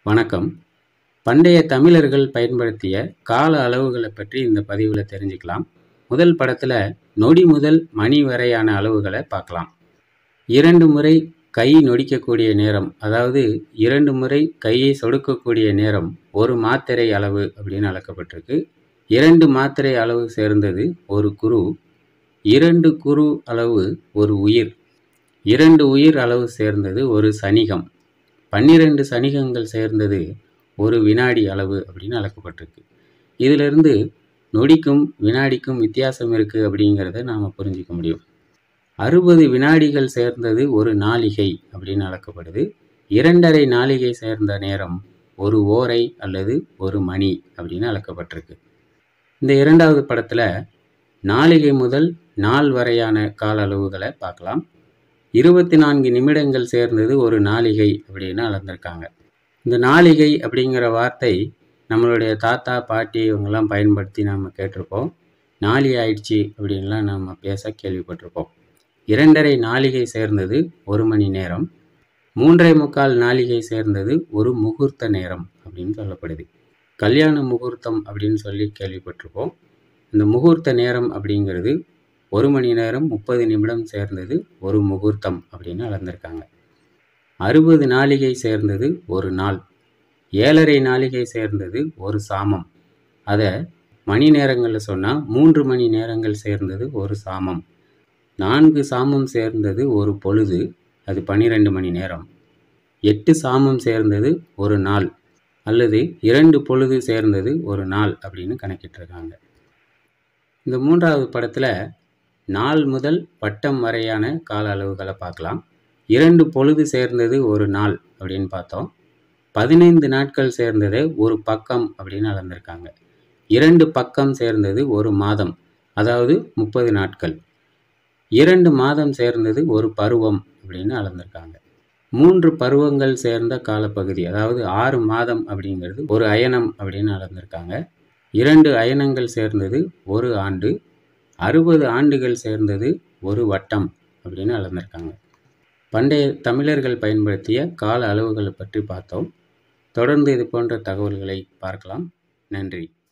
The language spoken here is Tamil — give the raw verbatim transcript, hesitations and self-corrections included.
வணக்கம். பண்டைய தமிழர்கள் பயன்படுத்திய கால அளவுகளை பற்றி இந்த பதிவில் தெரிஞ்சுக்கலாம். முதல் படத்தில் நொடி முதல் மணி வரையான அளவுகளை பார்க்கலாம். இரண்டு முறை கை நொடிக்கக்கூடிய நேரம், அதாவது இரண்டு முறை கையை சொடுக்கக்கூடிய நேரம் ஒரு மாத்திரை அளவு அப்படின்னு அழைக்கப்பட்டிருக்கு. இரண்டு மாத்திரை அளவு சேர்ந்தது ஒரு குரு, இரண்டு குரு அளவு ஒரு உயிர், இரண்டு உயிர் அளவு சேர்ந்தது ஒரு சனிகம், பன்னிரண்டு சனிகங்கள் சேர்ந்தது ஒரு வினாடி அளவு அப்படின்னு அழைக்கப்பட்டிருக்கு. இதிலிருந்து நொடிக்கும் வினாடிக்கும் வித்தியாசம் இருக்குது அப்படிங்கிறத நாம் புரிஞ்சிக்க முடியும். அறுபது வினாடிகள் சேர்ந்தது ஒரு நாளிகை அப்படின்னு அழைக்கப்படுது. இரண்டரை நாளிகை சேர்ந்த நேரம் ஒரு ஓரை அல்லது ஒரு மணி அப்படின்னு அழைக்கப்பட்டிருக்கு. இந்த இரண்டாவது படத்தில் நாளிகை முதல் நாள் வரையான கால அளவுகளை பார்க்கலாம். இருபத்தி நான்கு நிமிடங்கள் சேர்ந்தது ஒரு நாளிகை அப்படின்னு அளந்திருக்காங்க. இந்த நாளிகை அப்படிங்கிற வார்த்தை நம்மளுடைய தாத்தா பாட்டி இவங்கெல்லாம் பயன்படுத்தி நாம் கேட்டிருப்போம். நாளி ஆயிடுச்சு அப்படின்லாம் நம்ம பேச கேள்விப்பட்டிருப்போம். இரண்டரை நாளிகை சேர்ந்தது ஒரு மணி நேரம், மூன்றே முக்கால் நாளிகை சேர்ந்தது ஒரு முகூர்த்த நேரம் அப்படின்னு சொல்லப்படுது. கல்யாண முகூர்த்தம் அப்படின்னு சொல்லி கேள்விப்பட்டிருப்போம். இந்த முகூர்த்த நேரம் அப்படிங்கிறது ஒரு மணி நேரம் முப்பது நிமிடம் சேர்ந்தது ஒரு முகூர்த்தம் அப்படின்னு அளந்திருக்காங்க. அறுபது நாளிகை சேர்ந்தது ஒரு நாள், ஏழரை நாளிகை சேர்ந்தது ஒரு சாமம். அதை மணி நேரங்களில் சொன்னால் மூன்று மணி நேரங்கள் சேர்ந்தது ஒரு சாமம், நான்கு சாமம் சேர்ந்தது ஒரு பொழுது, அது பன்னிரெண்டு மணி நேரம், எட்டு சாமம் சேர்ந்தது ஒரு நாள் அல்லது இரண்டு பொழுது சேர்ந்தது ஒரு நாள் அப்படின்னு கணக்கிட்டிருக்காங்க. இந்த மூன்றாவது படத்தில் நாள் முதல் வட்டம் வரையான கால அளவுகளை பார்க்கலாம். இரண்டு பொழுது சேர்ந்தது ஒரு நாள் அப்படின்னு பார்த்தோம். பதினைந்து நாட்கள் சேர்ந்தது ஒரு பக்கம் அப்படின்னு அளந்திருக்காங்க. இரண்டு பக்கம் சேர்ந்தது ஒரு மாதம், அதாவது முப்பது நாட்கள். இரண்டு மாதம் சேர்ந்தது ஒரு பருவம் அப்படின்னு அளந்திருக்காங்க. மூன்று பருவங்கள் சேர்ந்த காலப்பகுதி, அதாவது ஆறு மாதம் அப்படிங்கிறது ஒரு அயனம் அப்படின்னு அளந்திருக்காங்க. இரண்டு அயனங்கள் சேர்ந்தது ஒரு ஆண்டு, அறுபது ஆண்டுகள் சேர்ந்தது ஒரு வட்டம் அப்படின்னு அளந்திருக்காங்க. பண்டைய தமிழர்கள் பயன்படுத்திய கால அளவுகளை பற்றி பார்த்தோம். தொடர்ந்து இது போன்ற தகவல்களை பார்க்கலாம். நன்றி.